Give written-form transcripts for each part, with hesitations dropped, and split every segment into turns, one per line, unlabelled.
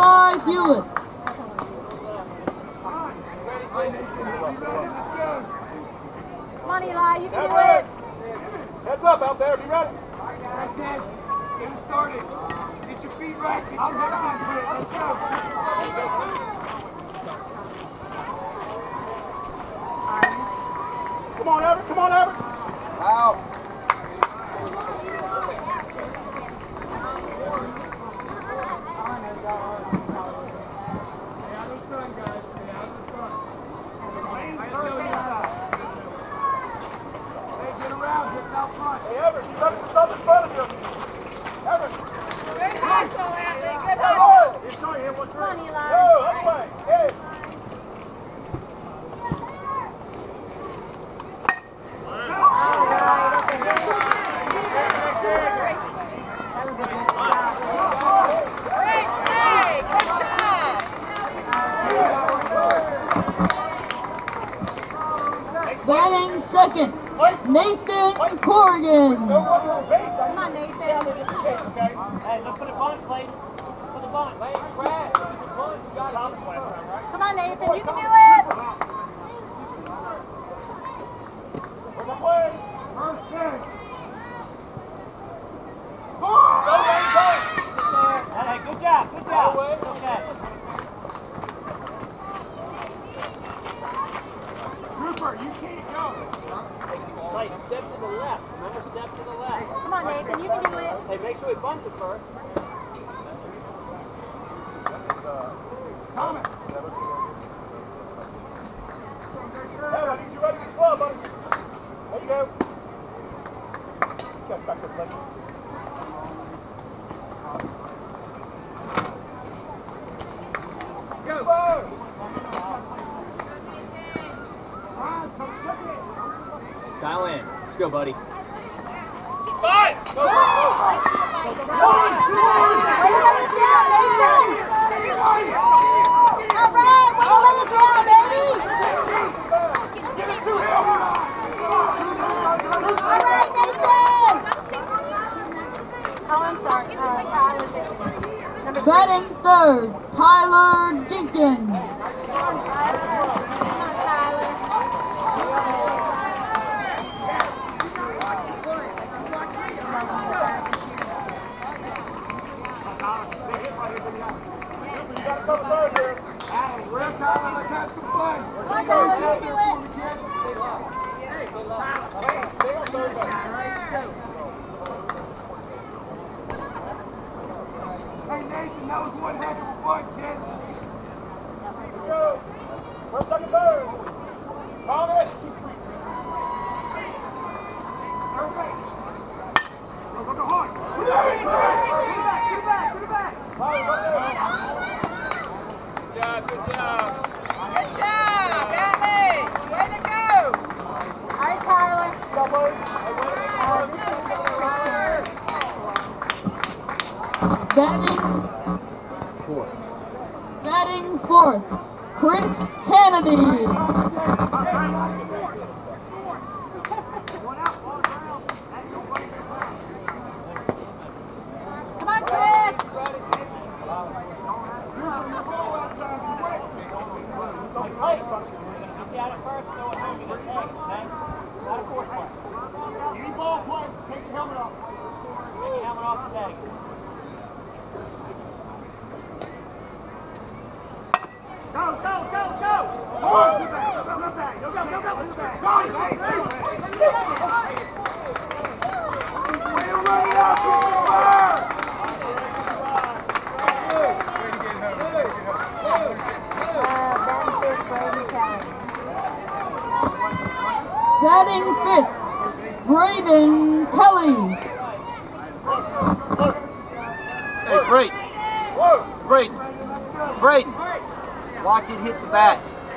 Eli Hewlett.
Come on, Eli, you can do it.
Heads up out there, be ready.
Right, Ted. Get it started. Get your feet right. Get your hips into it. Let's go.
Come on, Everett. Come on, Everett. Out.
Stay out of the sun, guys. Stay out of the sun. Hey, get around. Get out front.
Hey, Everett, you got stuff in front of you. Everett.
Good hustle, Anthony. Good
Come
hustle.
on. Come
on, Eli.
Go, other way. Hey.
Batting second, Nathan Corrigan.
Come on, Nathan.
Hey, look for the bunt, Clayton. Look for the bunt. Lay it grass. The bunt. You got it.
Come on, Nathan. You can do it.
First thing.
Hey, good job. Good job. Okay.
Rupert, you can't go.
Clayton, step to the left. Remember, step to the left.
Come on, Nathan. You can do it.
Hey, make sure he bunts it first.
Thomas.
Hey, I need you ready for the club, buddy. There you go. Get back to the left.
Let's go.
Dial in. Let's go, buddy.
Way to let us down, Nathan. All right, way to let us down, baby. All right, Nathan. Oh, I'm sorry. Tyler Jenkins. Number 3.
Batting third, Tyler Jenkins.
Come on, Tyler.
Real time. Let's have some fun.
Come on, Tyler. You can do it.
Hey, Nathan, that was one heck of a fun, kid.
Go. First, second, third. Thomas.
Go hard. Get it back.
Good job.
Good job, Ellie. Way to go. All right, Tyler.
Batting fourth, Chris Kennedy.
Come on, Chris.
Hey, you got it first. Go ahead and get it tagged, okay? Not a force play. Any ball play, take your helmet off. Take your helmet off the tag.
Go. Come on. Go back. Go back. Way to run it out,
Batting fifth, Braden Kelly.
Hey, Braden, watch it hit the bat.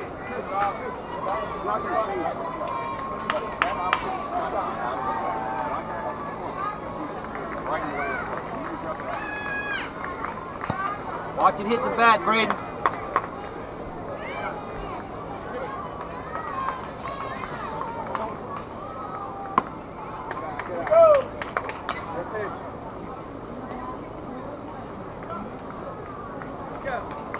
Watch it hit the bat, Braden.
go.